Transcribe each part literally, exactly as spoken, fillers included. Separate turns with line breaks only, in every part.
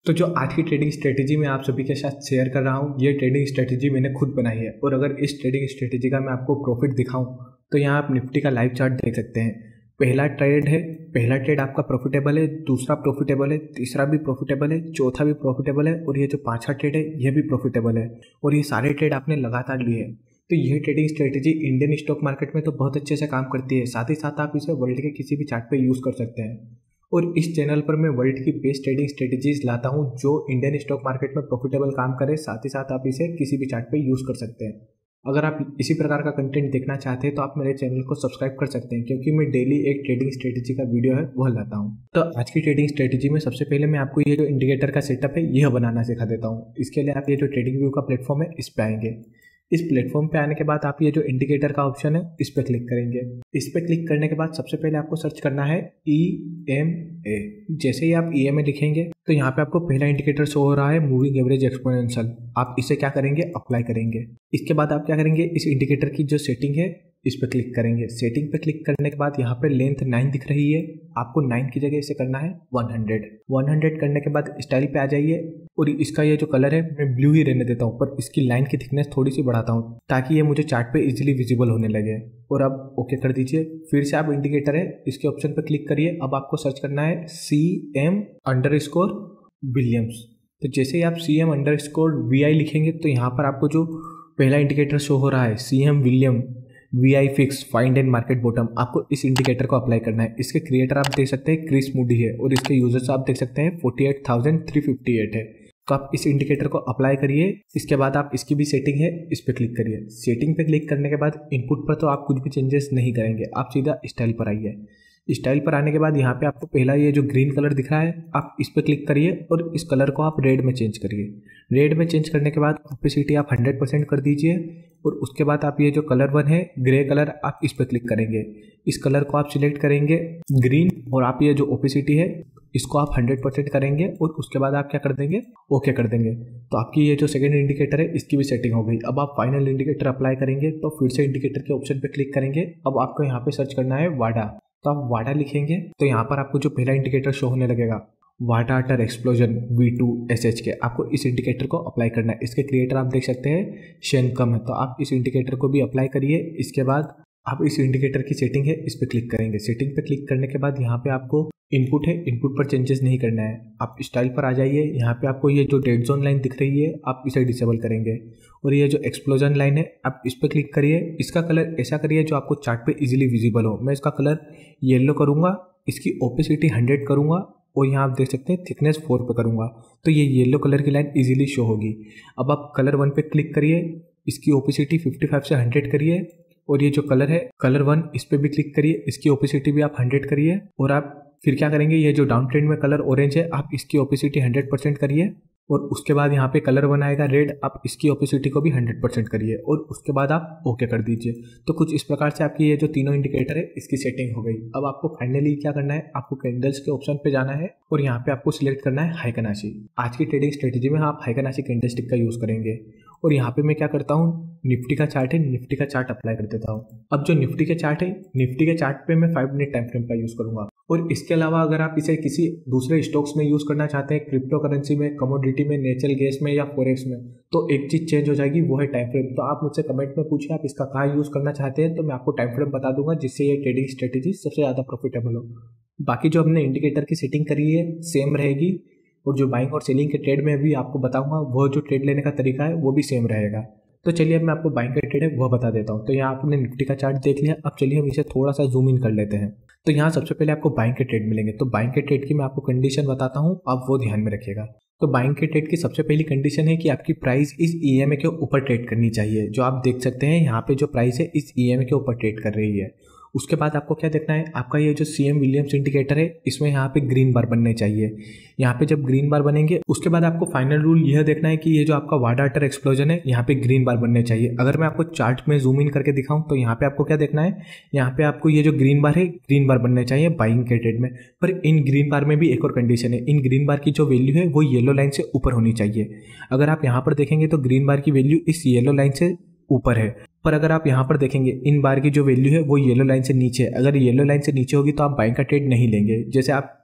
तो जो आज की ट्रेडिंग स्ट्रेटेजी मैं आप सभी के साथ शेयर कर रहा हूँ, ये ट्रेडिंग स्ट्रेटेजी मैंने खुद बनाई है। और अगर इस ट्रेडिंग स्ट्रेटेजी का मैं आपको प्रॉफिट दिखाऊं तो यहाँ आप निफ्टी का लाइव चार्ट देख सकते हैं। पहला ट्रेड है, पहला ट्रेड आपका प्रॉफिटेबल है, दूसरा प्रॉफिटेबल है, तीसरा भी प्रॉफिटेबल है, चौथा भी प्रॉफिटेबल है और ये जो पांचवा ट्रेड है ये भी प्रॉफिटेबल है। और ये सारे ट्रेड आपने लगातार लिए। तो ये trading strategy Indian stock market में तो बहुत अच्छे से काम करती है, साथ ही साथ आप इसे वर्ल्ड के किसी भी चार्ट पे यूज़ कर सकते हैं। और इस चैनल पर मैं वर्ल्ड की बेस्ट ट्रेडिंग स्ट्रेटेजीज लाता हूं जो इंडियन स्टॉक मार्केट में प्रॉफिटेबल काम करे, साथ ही साथ आप इसे किसी भी चार्ट पे यूज़ कर सकते हैं। अगर आप इसी प्रकार का कंटेंट देखना चाहते हैं तो आप मेरे चैनल को सब्सक्राइब कर सकते हैं, क्योंकि मैं डेली एक ट्रेडिंग स्ट्रेटेजी का वीडियो है वह लाता हूं। तो आज की ट्रेडिंग स्ट्रेटेजी में सबसे पहले मैं आपको ये जो इंडिकेटर का सेटअप है यह बनाना सिखा देता हूँ। इसके लिए आप ये जो ट्रेडिंग व्यू का प्लेटफॉर्म है इस पे आएंगे। इस प्लेटफॉर्म पे आने के बाद आप ये जो इंडिकेटर का ऑप्शन है इस पे क्लिक करेंगे। इस पे क्लिक करने के बाद सबसे पहले आपको सर्च करना है ई एम ए। जैसे ही आप ई एम ए लिखेंगे तो यहाँ पे आपको पहला इंडिकेटर शो हो रहा है मूविंग एवरेज एक्सपोनेंशियल। आप इसे क्या करेंगे, अप्लाई करेंगे। इसके बाद आप क्या करेंगे, इस इंडिकेटर की जो सेटिंग है इस पे क्लिक करेंगे। सेटिंग पे क्लिक करने के बाद यहाँ पे लेंथ नाइन दिख रही है, आपको नाइन की जगह इसे करना है वन हंड्रेड। वन हंड्रेड करने के बाद स्टाइल पे आ जाइए और इसका ये जो कलर है मैं ब्लू ही रहने देता हूँ, पर इसकी लाइन की थिकनेस थोड़ी सी बढ़ाता हूँ ताकि ये मुझे चार्ट पे इजीली विजिबल होने लगे। और अब ओके कर दीजिए। फिर से आप इंडिकेटर है इसके ऑप्शन पे क्लिक करिए। अब आपको सर्च करना है C M underscore Williams. तो जैसे ही आप C M underscore V I लिखेंगे तो यहाँ पर आपको जो पहला इंडिकेटर शो हो रहा है C M William V I fix find and market bottom, आपको इस इंडिकेटर को अप्लाई करना है। इसके क्रिएटर आप देख सकते हैं क्रिस मूडी है और इसके यूजर्स आप देख सकते हैं forty eight thousand three fifty eight है। तो आप इस इंडिकेटर को अप्लाई करिए। इसके बाद आप इसकी भी सेटिंग है इस पे क्लिक करिए। सेटिंग पे क्लिक करने के बाद इनपुट पर तो आप कुछ भी चेंजेस नहीं करेंगे, आप सीधा स्टाइल पर आइए। स्टाइल पर आने के बाद यहाँ पे आपको पहला ये जो ग्रीन कलर दिख रहा है आप इस पे क्लिक करिए और इस कलर को आप रेड में चेंज करिए। रेड में चेंज करने के बाद ओपेसिटी आप हंड्रेड परसेंट कर दीजिए और उसके बाद आप ये जो कलर वन है ग्रे कलर आप इस पे क्लिक करेंगे। इस कलर को आप सिलेक्ट करेंगे ग्रीन और आप ये जो ओपेसिटी है इसको आप हंड्रेड परसेंट करेंगे और उसके बाद आप क्या कर देंगे, ओके कर देंगे। तो आपकी ये जो सेकंड इंडिकेटर है इसकी भी सेटिंग हो गई। अब आप फाइनल इंडिकेटर अप्लाई करेंगे तो फिर से इंडिकेटर के ऑप्शन पे क्लिक करेंगे। अब आपको यहाँ पे सर्च करना है वाडा। तो आप वाडा लिखेंगे तो यहाँ पर आपको जो पहला इंडिकेटर शो होने लगेगा Waddah Attar explosion V two S H K, आपको इस इंडिकेटर को अप्लाई करना है। इसके क्रिएटर आप देख सकते हैं शेन कम है, तो आप इस इंडिकेटर को भी अप्लाई करिए। इसके बाद आप इस इंडिकेटर की सेटिंग है इस पे क्लिक करेंगे। सेटिंग पे क्लिक करने के बाद यहाँ पे आपको इनपुट है, इनपुट पर चेंजेस नहीं करना है। आप स्टाइल पर आ जाइए। यहाँ पे आपको ये जो डेड जोन लाइन दिख रही है आप इसे डिसेबल करेंगे और ये जो एक्सप्लोजन लाइन है आप इस पे क्लिक करिए। इसका कलर ऐसा करिए जो आपको चार्ट पे इजीली विजिबल हो। मैं इसका कलर येलो करूँगा, इसकी ओपेसिटी हंड्रेड करूँगा और यहाँ आप देख सकते हैं थिकनेस फोर पे करूँगा तो ये येलो कलर की लाइन इजीली शो होगी। अब आप कलर वन पे क्लिक करिए, इसकी ओपेसिटी फिफ्टी फाइव से हंड्रेड करिए और ये जो कलर है कलर वन इस पे भी क्लिक करिए, इसकी ओपेसिटी भी आप हंड्रेड करिए। और आप फिर क्या करेंगे, ये जो डाउन ट्रेंड में कलर ऑरेंज है आप इसकी ओपेसिटी हंड्रेड परसेंट करिए और उसके बाद यहाँ पे कलर वन आएगा रेड, आप इसकी ओपेसिटी को भी हंड्रेड परसेंट करिए और उसके बाद आप ओके कर दीजिए। तो कुछ इस प्रकार से आपकी ये जो तीनों इंडिकेटर है इसकी सेटिंग हो गई। अब आपको फाइनली क्या करना है, आपको कैंडल्स के ऑप्शन पे जाना है और यहाँ पे आपको सिलेक्ट करना है हाइकनाशी। आज की ट्रेडिंग स्ट्रेटेजी में आप हाइकनाशी कैंडल स्टिक का यूज करेंगे। और यहाँ पे मैं क्या करता हूँ, निफ्टी का चार्ट है, निफ्टी का चार्ट अप्लाई कर देता हूँ। अब जो निफ्टी के चार्ट है, निफ्टी के चार्ट पे मैं फाइव मिनट टाइम फ्रेम का यूज करूंगा। और इसके अलावा अगर आप इसे किसी दूसरे स्टॉक्स में यूज करना चाहते हैं, क्रिप्टो करेंसी में, कमोडिटी में, नेचुरल गैस में या फॉरेक्स में, तो एक चीज चेंज हो जाएगी, वो है टाइम फ्रेम। तो आप मुझसे कमेंट में पूछिए आप इसका कहाँ यूज करना चाहते हैं, तो मैं आपको टाइम फ्रेम बता दूंगा जिससे ये ट्रेडिंग स्ट्रेटेजी सबसे ज्यादा प्रॉफिटेबल हो। बाकी जो हमने इंडिकेटर की सेटिंग करी है सेम रहेगी और जो बाइंग और सेलिंग के ट्रेड में भी आपको बताऊंगा वो जो ट्रेड लेने का तरीका है वो भी सेम रहेगा। तो चलिए अब मैं आपको बाइंग का ट्रेड है वह बता देता हूँ। तो यहाँ आपने निफ्टी का चार्ट देख लिया, अब चलिए हम इसे थोड़ा सा जूम इन कर लेते हैं। तो यहाँ सबसे पहले आपको बाइंग के ट्रेड मिलेंगे। तो बाइंग के ट्रेड की मैं आपको कंडीशन बताता हूँ, आप वो ध्यान में रखिएगा। तो बाइंग के ट्रेड की सबसे पहली कंडीशन है कि आपकी प्राइस इस ई एम ए के ऊपर ट्रेड करनी चाहिए। जो आप देख सकते हैं यहाँ पे जो प्राइस है इस ई एम ए के ऊपर ट्रेड कर रही है। उसके बाद आपको क्या देखना है, आपका ये जो सी एम विलियम्स इंडिकेटर है इसमें यहाँ पे ग्रीन बार बनने चाहिए। यहाँ पे जब ग्रीन बार बनेंगे उसके बाद आपको फाइनल रूल यह देखना है कि ये जो आपका वाडा अटर एक्सप्लोजन है यहाँ पे ग्रीन बार बनने चाहिए। अगर मैं आपको चार्ट में जूम इन करके दिखाऊं तो यहाँ पे आपको क्या देखना है, यहाँ पे आपको ये जो ग्रीन बार है ग्रीन बार बनने चाहिए बाइंग के ट्रेड में। पर इन ग्रीन बार में भी एक और कंडीशन है, इन ग्रीन बार की जो वैल्यू है वो येलो लाइन से ऊपर होनी चाहिए। अगर आप यहाँ पर देखेंगे तो ग्रीन बार की वैल्यू इस येलो लाइन से ऊपर है, पर अगर आप यहाँ पर देखेंगे इन बार की जो वैल्यू है वो येलो लाइन से नीचे है। अगर येलो लाइन से नीचे होगी तो आप बाइंग का ट्रेड नहीं लेंगे। जैसे आप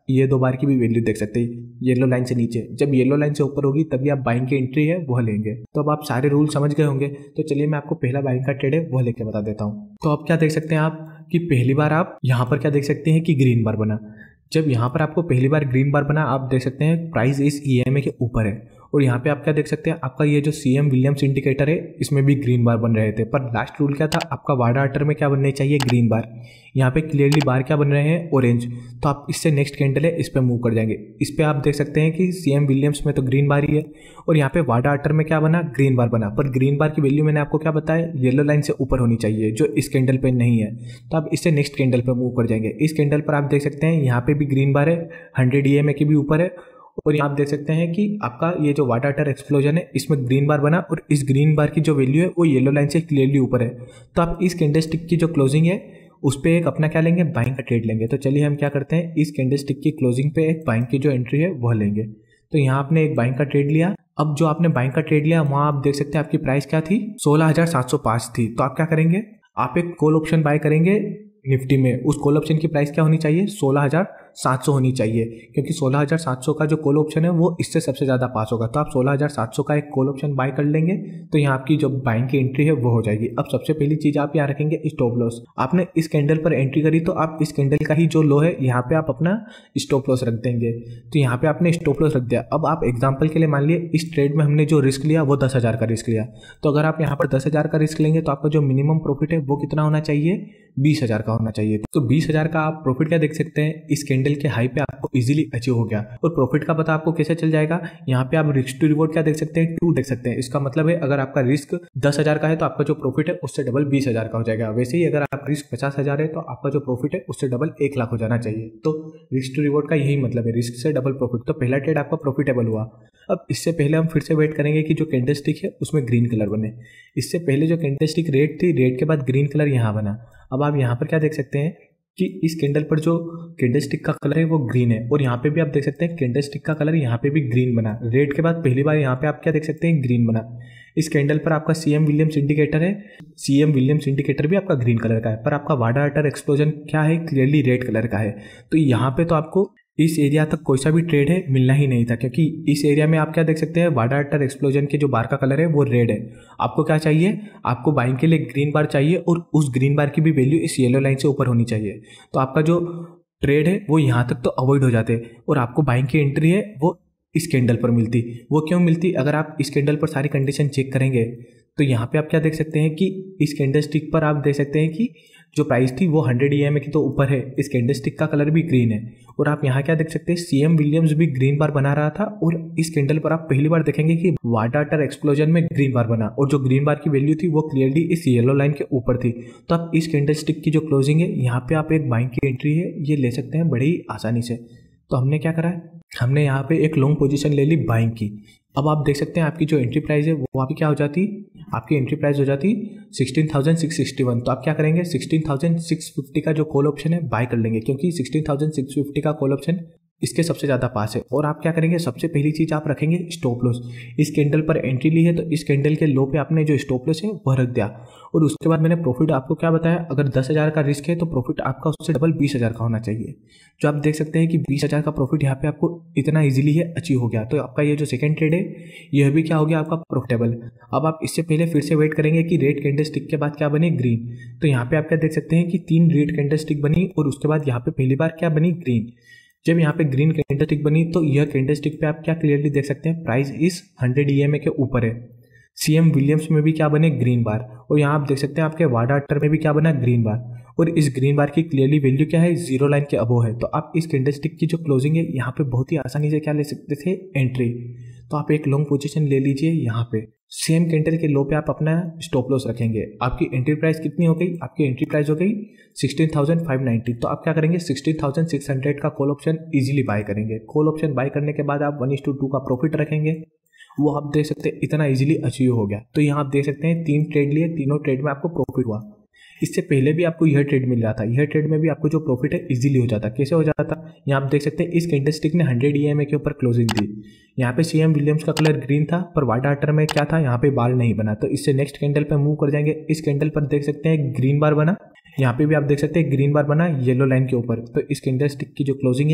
ये दो बार की भी वैल्यू देख सकते हैं येलो लाइन से नीचे। जब येलो लाइन से ऊपर होगी तभी आप बाइंग की एंट्री है वह लेंगे। तो अब आप सारे रूल समझ गए होंगे, तो चलिए मैं आपको पहला बाइंग का ट्रेड है वह लेके बता देता हूँ। तो अब क्या देख सकते हैं आप कि पहली बार आप यहाँ पर क्या देख सकते हैं कि ग्रीन बार बना। जब यहाँ पर आपको पहली बार ग्रीन बार बना, आप देख सकते हैं प्राइस इस ई एम ए के ऊपर है। और यहाँ पे आप क्या देख सकते हैं, आपका ये जो सी एम विलियम्स इंडिकेटर है इसमें भी ग्रीन बार बन रहे थे, पर लास्ट रूल क्या था, आपका वाडा आर्टर में क्या बनने चाहिए, ग्रीन बार। यहाँ पे क्लियरली बार क्या बन रहे हैं, ऑरेंज। तो आप इससे नेक्स्ट कैंडल है इस पर मूव कर जाएंगे। इस पर आप देख सकते हैं कि सी एम विलियम्स में तो ग्रीन बार ही है, और यहाँ पे वाडा आर्टर में क्या बना, ग्रीन बार बना। पर ग्रीन बार की वैल्यू मैंने आपको क्या बताया, येलो लाइन से ऊपर होनी चाहिए, जो इस कैंडल पे नहीं है। तो आप इससे नेक्स्ट कैंडल पे मूव कर जाएंगे। इस कैंडल पर आप देख सकते हैं यहाँ पे भी ग्रीन बार है, हंड्रेड ई एम ए के भी ऊपर है। और यहाँ आप देख सकते हैं कि आपका ये जो वाडा आर्टर एक्सप्लोजन है इसमें ग्रीन बार बना, और इस ग्रीन बार की जो वैल्यू है वो येलो लाइन से क्लियरली ऊपर है। तो आप इस कैंडलस्टिक की जो क्लोजिंग है उस पर एक अपना क्या लेंगे, बाइंग का ट्रेड लेंगे। तो चलिए हम क्या करते हैं, इस कैंडलस्टिक की क्लोजिंग पे एक बाइंग की जो एंट्री है वह लेंगे। तो यहाँ आपने एक बाइंग का ट्रेड लिया। अब जो आपने बाइंग का ट्रेड लिया वहाँ आप देख सकते हैं आपकी प्राइस क्या थी, सोलह हजार सात सौ पाँच थी। तो आप क्या करेंगे, आप एक कॉल ऑप्शन बाय करेंगे निफ्टी में। उस कॉल ऑप्शन की प्राइस क्या होनी चाहिए, सोलह हजार सात सौ होनी चाहिए, क्योंकि सोलह हजार सात सौ का जो कॉल ऑप्शन है वो इससे सबसे ज़्यादा पास होगा। तो आप सोलह हजार सात सौ का एक कॉल ऑप्शन बाय कर लेंगे, तो यहाँ आपकी जो बाइंग की एंट्री है वो हो जाएगी। अब सबसे पहली चीज़ आप यहाँ रखेंगे स्टॉप लॉस। आपने इस कैंडल पर एंट्री करी तो आप इस कैंडल का ही जो लो है यहाँ पे आप अपना स्टॉप लॉस रख देंगे। तो यहाँ पे आपने स्टॉप लॉस रख दिया। अब आप एग्जाम्पल के लिए मान लिए इस ट्रेड में हमने जो रिस्क लिया वो दस हज़ार का रिस्क लिया। तो अगर आप यहाँ पर दस हज़ार का रिस्क लेंगे तो आपका जो मिनिमम प्रॉफिट है वो कितना होना चाहिए, बीस हज़ार का होना चाहिए। तो बीस हज़ार का आप प्रॉफिट क्या देख सकते हैं, इस कैंडल के हाई पे आपको इजीली अचीव हो गया। और प्रॉफिट का पता आपको कैसे चल जाएगा, यहाँ पे आप रिस्क टू रिवॉर्ड क्या देख सकते हैं, टू देख सकते हैं। इसका मतलब है अगर आपका रिस्क दस हज़ार का है तो आपका जो प्रॉफिट है उससे डबल बीस हज़ार का हो जाएगा। वैसे ही अगर आप रिस्क पचास हज़ार है तो आपका जो प्रॉफिट है उससे डबल एक लाख हो जाना चाहिए। तो रिस्क टू रिवॉर्ड का यही मतलब है, रिस्क से डबल प्रॉफिट। तो पहला ट्रेड आपका प्रॉफिटेबल हुआ। अब इससे पहले हम फिर से वेट करेंगे कि जो कैंडलस्टिक है उसमें ग्रीन कलर बने। इससे पहले जो कैंडलस्टिक रेड थी, रेड के बाद ग्रीन कलर यहाँ बना। अब आप यहाँ पर क्या देख सकते हैं कि इस कैंडल पर जो कैंडलस्टिक का कलर है वो ग्रीन है, और यहाँ पे भी आप देख सकते हैं कैंडलस्टिक का कलर यहाँ पे भी ग्रीन बना। रेड के बाद पहली बार यहाँ पे आप क्या देख सकते हैं, ग्रीन बना। इस कैंडल पर आपका सी एम विलियम्स इंडिकेटर है, सी एम विलियम्स इंडिकेटर भी आपका ग्रीन कलर का है, पर आपका वाडा आर्टर एक्सप्लोजन क्या है, क्लियरली रेड कलर का है। तो यहाँ पे तो आपको इस एरिया तक कोई सा भी ट्रेड है मिलना ही नहीं था, क्योंकि इस एरिया में आप क्या देख सकते हैं, वाडा आर्टर एक्सप्लोजन के जो बार का कलर है वो रेड है। आपको क्या चाहिए, आपको बाइंग के लिए ग्रीन बार चाहिए, और उस ग्रीन बार की भी वैल्यू इस येलो लाइन से ऊपर होनी चाहिए। तो आपका जो ट्रेड है वो यहाँ तक तो अवॉइड हो जाते, और आपको बाइंग की एंट्री है वो इस कैंडल पर मिलती। वो क्यों मिलती, अगर आप इस कैंडल पर सारी कंडीशन चेक करेंगे तो यहाँ पे आप क्या देख सकते हैं कि इस कैंडलस्टिक पर आप देख सकते हैं कि जो प्राइस थी वो हंड्रेड ई एम ए की तो ऊपर है, इस कैंडलस्टिक का कलर भी ग्रीन है। और आप यहाँ क्या देख सकते हैं, सी एम विलियम्स भी ग्रीन बार बना रहा था, और इस कैंडल पर आप पहली बार देखेंगे कि वाडा आर्टर एक्सप्लोजन में ग्रीन बार बना, और जो ग्रीन बार की वैल्यू थी वो क्लियरली इस येलो लाइन के ऊपर थी। तो आप इस कैंडलस्टिक की जो क्लोजिंग है यहाँ पे आप एक बाइंग की एंट्री है ये ले सकते हैं बड़ी ही आसानी से। तो हमने क्या करा है, हमने यहाँ पे एक लॉन्ग पोजीशन ले ली बाइंग की। अब आप देख सकते हैं आपकी जो एंट्री प्राइस है वो आपकी क्या हो जाती, आपकी एंट्री प्राइस हो जाती sixteen thousand six sixty one. तो आप क्या करेंगे, सिक्सटीन थाउजेंड सिक्स फिफ्टी का जो कॉल ऑप्शन है बाय कर लेंगे, क्योंकि सिक्सटीन थाउजेंड सिक्स फिफ्टी का कॉल ऑप्शन इसके सबसे ज़्यादा पास है। और आप क्या करेंगे, सबसे पहली चीज़ आप रखेंगे स्टॉप लॉस। इस कैंडल पर एंट्री ली है तो इस कैंडल के लो पे आपने जो स्टॉप लॉस है वह रख दिया। और उसके बाद मैंने प्रॉफिट आपको क्या बताया, अगर दस हज़ार का रिस्क है तो प्रॉफिट आपका उससे डबल बीस हज़ार का होना चाहिए। जो आप देख सकते हैं कि बीस हज़ार का प्रॉफिट यहाँ पे आपको इतना इजीली है अचीव हो गया। तो आपका ये जो सेकंड ट्रेड है यह भी क्या हो गया आपका प्रॉफिटेबल। अब आप इससे पहले फिर से वेट करेंगे कि रेड कैंडलस्टिक के बाद क्या बने, ग्रीन। तो यहाँ पे आप क्या देख सकते हैं कि तीन रेड कैंडलस्टिक बनी, और उसके बाद यहाँ पे पहली बार क्या बनी, ग्रीन। जब यहाँ पे ग्रीन कैंडलस्टिक बनी तो यह कैंडलस्टिक पे आप क्या क्लियरली देख सकते हैं, प्राइस इस हंड्रेड ई एम ए के ऊपर है। सी एम विलियम्स में भी क्या बने, ग्रीन बार। और यहाँ आप देख सकते हैं आपके वाडा आर्टर में भी क्या बना, ग्रीन बार। और इस ग्रीन बार की क्लियरली वैल्यू क्या है, जीरो लाइन के अबो है। तो आप इस कैंडलस्टिक की जो क्लोजिंग है यहाँ पे बहुत ही आसानी से क्या ले सकते थे, एंट्री। तो आप एक लॉन्ग पोजीशन ले लीजिए यहाँ पे। सेम कैंडल के लो पे आप अपना स्टॉप लॉस रखेंगे। आपकी एंट्री प्राइस कितनी हो गई, आपकी एंट्री प्राइस हो गई सिक्सटीन थाउजेंड फाइव नाइन्टी। तो आप क्या करेंगे, सिक्सटीन थाउजेंड सिक्स हंड्रेड का कॉल ऑप्शन इजीली बाय करेंगे। कॉल ऑप्शन बाय करने के बाद आप one is to two two profit रखेंगे, वो आप देख सकते हैं इतना इजीली अचीव हो गया। तो यहाँ आप देख सकते हैं तीन ट्रेड लिए, तीनों ट्रेड में आपको प्रॉफिट हुआ। इससे पहले भी आपको यह ट्रेड मिल रहा था, यह ट्रेड में भी आपको जो प्रॉफिट है इजीली हो जाता। कैसे हो जाता, यहाँ आप देख सकते हैं इस कैंडलस्टिक ने हंड्रेड ई एम ए के ऊपर क्लोजिंग दी। यहाँ पे सी एम विलियम्स का कलर ग्रीन था, पर वाडा आर्टर में क्या था, यहाँ पे बार नहीं बना। तो इससे नेक्स्ट कैंडल पे मूव कर जाएंगे। इस कैंडल पर देख सकते हैं ग्रीन बार बना, यहाँ पे भी आप देख सकते हैं ग्रीन बार बना येलो लाइन के ऊपर। तो इस कैंडलस्टिक की जो क्लोजिंग है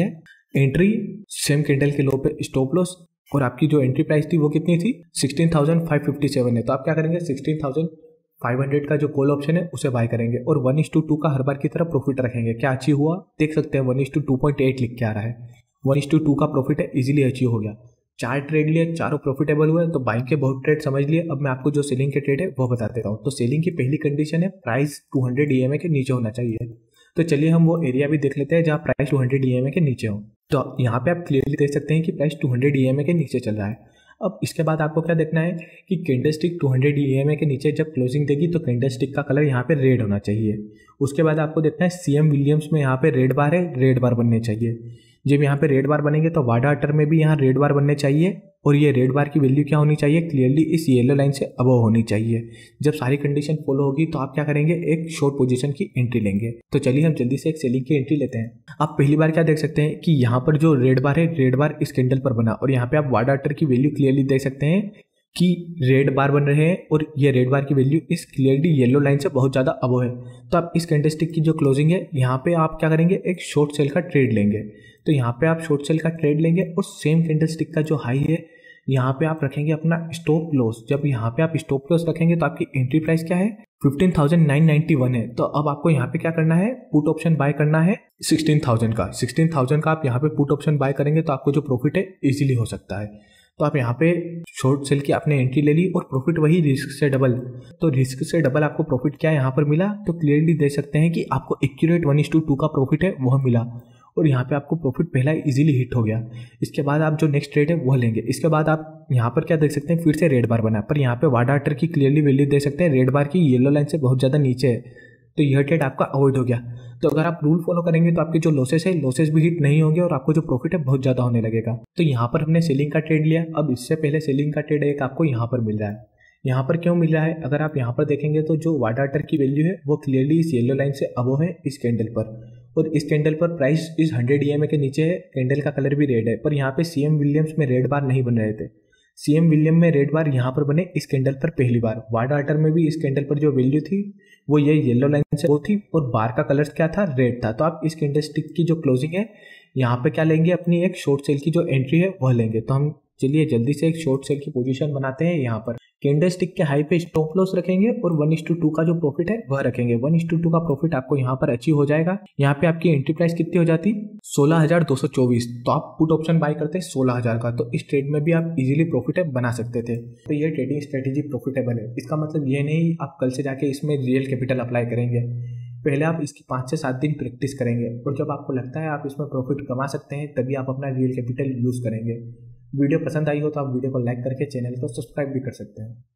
एंट्री सेम कैंडल के लो पे स्टॉप लॉस, और आपकी जो एंट्री प्राइस थी वो कितनी थी sixteen thousand five fifty seven है। तो आप क्या करेंगे सिक्सटीन थाउजेंड फाइव हंड्रेड का जो कॉल ऑप्शन है उसे बाय करेंगे और वन इस टू टू का हर बार की तरह प्रॉफिट रखेंगे। क्या अचीव हुआ देख सकते हैं, one is to two point eight लिख के आ रहा है, one is to two two profit है, इजीली अचीव हो गया। चार ट्रेड लिए, चारों प्रॉफिटेबल हुए, तो बाइंग के बहुत ट्रेड समझ लिए। अब मैं आपको जो सेलिंग के ट्रेड है वो बता देता हूँ। तो सेलिंग की पहली कंडीशन है price two hundred E M A के नीचे होना चाहिए। तो चलिए हम वो एरिया भी देख लेते हैं जहाँ price two hundred E M A के नीचे हो। तो यहाँ पे आप क्लियरली देख सकते हैं कि price two hundred E M A के नीचे चल रहा है। अब इसके बाद आपको क्या देखना है कि candlestick two hundred E M A के नीचे जब क्लोजिंग देगी तो कैंडलस्टिक का कलर यहाँ पे रेड होना चाहिए। उसके बाद आपको देखना है सीएम विलियम्स में यहाँ पे रेड बार है, रेड बार बनने चाहिए। जब यहाँ पे रेड बार बनेंगे तो वाडा अटर में भी यहाँ रेड बार बनने चाहिए, और ये रेड बार की वैल्यू क्या होनी चाहिए, क्लियरली इस येलो लाइन से अबव होनी चाहिए। जब सारी कंडीशन फॉलो होगी तो आप क्या करेंगे, एक शॉर्ट पोजीशन की एंट्री लेंगे। तो चलिए हम जल्दी से एक सेलिंग की एंट्री लेते हैं। आप पहली बार क्या देख सकते हैं कि यहाँ पर जो रेड बार है, रेड बार इस कैंडल पर बना, और यहाँ पे आप वाडा अटर की वैल्यू क्लियरली देख सकते हैं कि रेड बार बन रहे हैं, और ये रेड बार की वैल्यू इस क्लियरली येलो लाइन से बहुत ज़्यादा अबव है। तो आप इस कैंडलस्टिक की जो क्लोजिंग है यहाँ पे आप क्या करेंगे, एक शॉर्ट सेल का ट्रेड लेंगे। तो यहाँ पे आप शॉर्ट सेल का ट्रेड लेंगे और सेम कैंडलस्टिक का जो हाई है यहाँ पे आप रखेंगे अपना स्टॉप लॉस। जब यहाँ पे आप स्टॉप लॉस रखेंगे तो आपकी एंट्री प्राइस क्या है, fifteen thousand nine ninety one है। तो अब आपको यहाँ पे क्या करना है, पुट ऑप्शन बाय करना है सिक्सटीन थाउजेंड का। सिक्सटीन थाउजेंड का आप यहाँ पे पुट ऑप्शन बाय करेंगे तो आपको जो प्रॉफिट है इजीली हो सकता है। तो आप यहाँ पे शॉर्ट सेल की आपने एंट्री ले ली और प्रॉफिट वही रिस्क से डबल। तो रिस्क से डबल आपको प्रॉफिट क्या यहाँ पर मिला, तो क्लियरली देख सकते हैं कि आपको accurate one is to two two profit है वह मिला, और यहाँ पे आपको प्रॉफिट पहला इजीली हिट हो गया। इसके बाद आप जो नेक्स्ट ट्रेड है वह लेंगे। इसके बाद आप यहाँ पर क्या देख सकते हैं, फिर से रेड बार बना, पर यहाँ पे वाडा अटर की क्लियरली वैल्यू देख सकते हैं रेड बार की येलो लाइन से बहुत ज़्यादा नीचे है। तो यह ट्रेड आपका अवॉइड हो गया। तो अगर आप रूल फॉलो करेंगे तो आपके जो लॉसेस है, लॉसेस भी हिट नहीं होंगे और आपको जो प्रॉफिट है बहुत ज़्यादा होने लगेगा। तो यहाँ पर हमने सेलिंग का ट्रेड लिया। अब इससे पहले सेलिंग का ट्रेड एक आपको यहाँ पर मिल रहा है। यहाँ पर क्यों मिल रहा है, अगर आप यहाँ पर देखेंगे तो जो वाडा अटर की वैल्यू है वो क्लियरली इस येलो लाइन से अबव है इस कैंडल पर, और इस कैंडल पर प्राइस इस हंड्रेड ई एम ए के नीचे है, कैंडल का कलर भी रेड है। पर यहाँ पे सीएम विलियम्स में रेड बार नहीं बन रहे थे। सीएम विलियम में रेड बार यहाँ पर बने इस कैंडल पर पहली बार। वाडा अटर में भी इस कैंडल पर जो वैल्यू थी वो ये येलो लाइन से वो थी, और बार का कलर क्या था, रेड था। तो आप इस कैंडलस्टिक की जो क्लोजिंग है यहाँ पे क्या लेंगे, अपनी एक शॉर्ट सेल की जो एंट्री है वह लेंगे। तो हम चलिए जल्दी से एक शॉर्ट सेल की पोजीशन बनाते हैं। यहाँ पर कैंडलस्टिक के हाई पे स्टॉप लॉस रखेंगे और वन इस टू टू का जो प्रॉफिट है वह रखेंगे। One is to two two profit आपको यहाँ पर अचीव हो जाएगा। यहाँ पे आपकी एंट्री प्राइस कितनी हो जाती, सोलह हजार दो सौ चौबीस। तो आप पुट ऑप्शन बाय करते हैं सोलह हजार का। तो इस ट्रेड में भी आप इजीली प्रॉफिट बना सकते थे। तो ये ट्रेडिंग स्ट्रेटेजी प्रॉफिटेबल है। इसका मतलब ये नहीं आप कल से जाके इसमें रियल कैपिटल अप्लाई करेंगे। पहले आप इसकी पाँच से सात दिन प्रैक्टिस करेंगे, और जब आपको लगता है आप इसमें प्रॉफिट कमा सकते हैं तभी आप अपना रियल कैपिटल यूज़ करेंगे। वीडियो पसंद आई हो तो आप वीडियो को लाइक करके चैनल को सब्सक्राइब भी कर सकते हैं।